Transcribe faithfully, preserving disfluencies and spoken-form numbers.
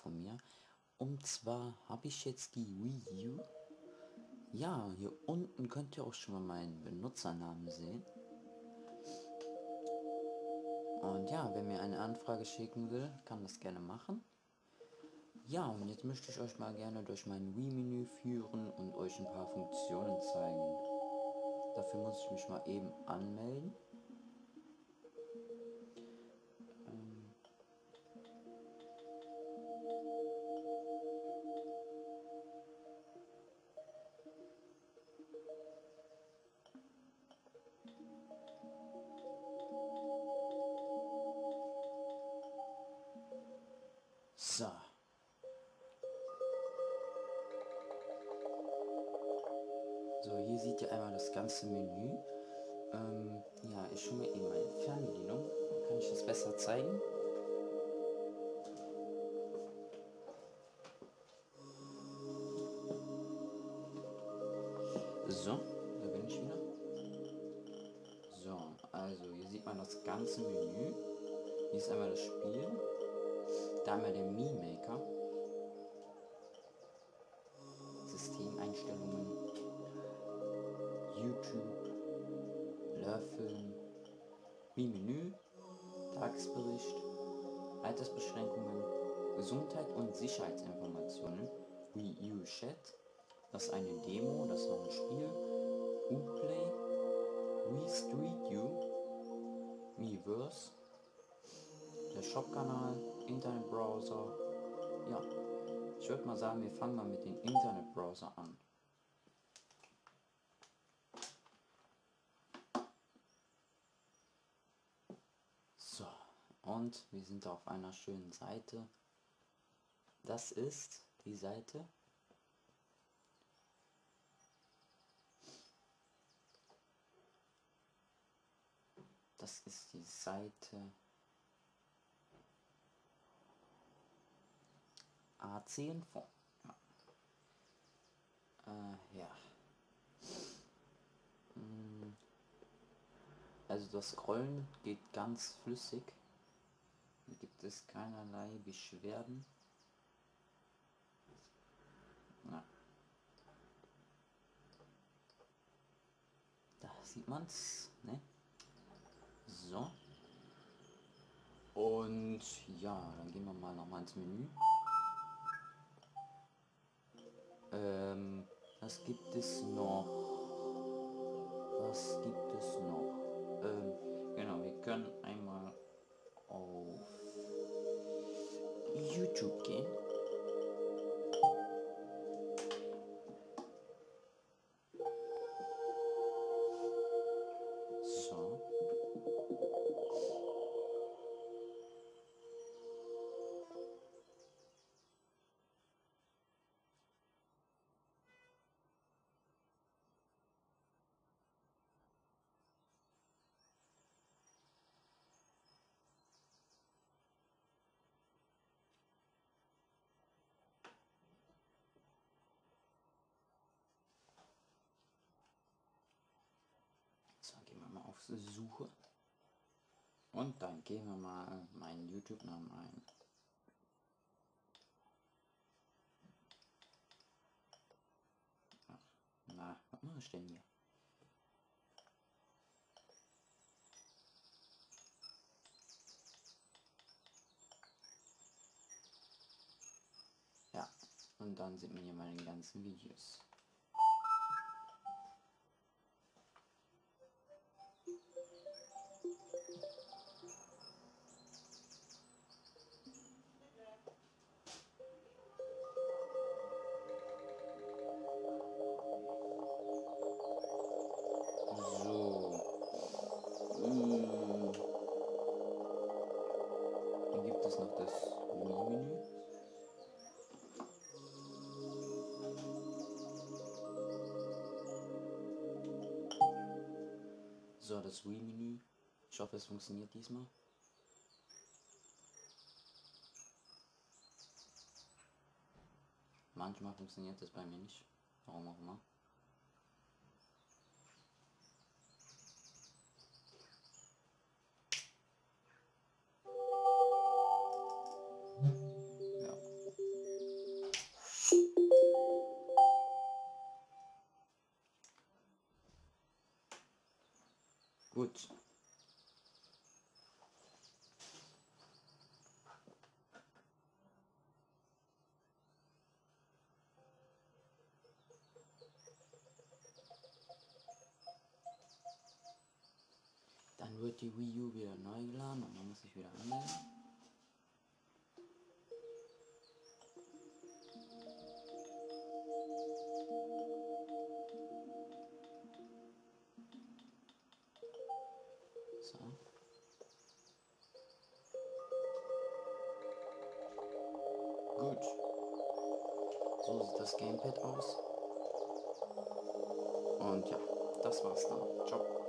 von mir. Und zwar habe ich jetzt die Wii U. Ja, hier unten könnt ihr auch schon mal meinen Benutzernamen sehen. Und ja, wer mir eine Anfrage schicken will, kann das gerne machen. Ja, und jetzt möchte ich euch mal gerne durch mein Wii-Menü führen und euch ein paar Funktionen zeigen. Dafür muss ich mich mal eben anmelden. Ähm so. So, hier seht ihr einmal das ganze Menü. Ähm, ja, ich schaue mir eben meine Fernbedienung. Dann kann ich das besser zeigen. So, da bin ich wieder. So, also hier sieht man das ganze Menü. Hier ist einmal das Spiel. Da einmal der Mii Maker. Systemeinstellungen. YouTube. Lehrfilm. Mii Menü. Tagesbericht. Altersbeschränkungen. Gesundheit und Sicherheitsinformationen. Wii U Chat. Das ist eine Demo, das ist noch ein Spiel. Uplay. Wii Street U. Miiverse. Der Shop-Kanal. Internetbrowser. Ja, ich würde mal sagen, wir fangen mal mit dem Internetbrowser an. So, und wir sind auf einer schönen Seite. Das ist die Seite. Das ist die Seite A C Info. Ja. Äh, ja. Also das Scrollen geht ganz flüssig. Hier gibt es keinerlei Beschwerden. Ja. Da sieht man's, ne? So. Und ja, dann gehen wir mal nochmal ins Menü. Ähm, was gibt es noch? Was gibt es noch? Ähm, genau, wir können einmal auf YouTube gehen. So. So, gehen wir mal auf Suche. Und dann gehen wir mal meinen YouTube-Namen ein. Ach, na, was mache ich denn hier? Ja, und dann sieht man hier meine ganzen Videos. So. Hm. Dann gibt es noch das Wii-Menü. So, das Wii-Menü. Ich hoffe, es funktioniert diesmal. Manchmal funktioniert das bei mir nicht. Warum auch immer. Ja. Dann wird die Wii U wieder neu geladen und man muss sich wieder anmelden. So. Gut. So sieht das Gamepad aus. Und ja, das war's dann. Ciao.